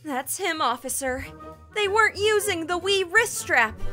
That's him, officer. They weren't using the Wii wrist strap.